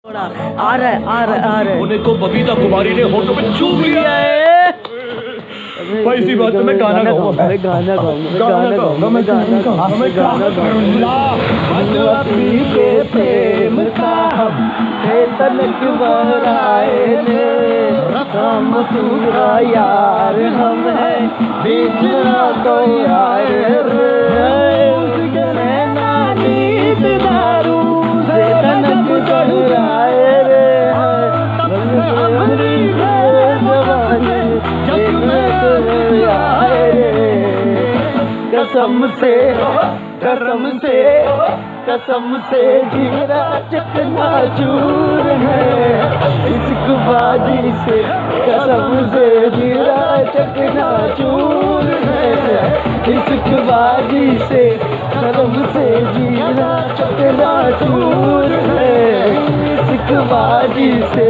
आ रहा है। होने को बबीता कुमारी ने होठों पे चूम लिया है। भाई इसी बात पे मैं गाना गाऊंगा, मैं गाना प्रेम का तनक बहराए ने हम पूरा यार हम है बीच ना कोई आए रे नींद दारू से तनक बहराए रे हमारी जवानी कसम से जीरा चकना चूर है इश्क बाजी से कसम से जीरा चकना चूर है इश्क बाजी से कसम से जीरा चकना चूर है इश्क बाजी से।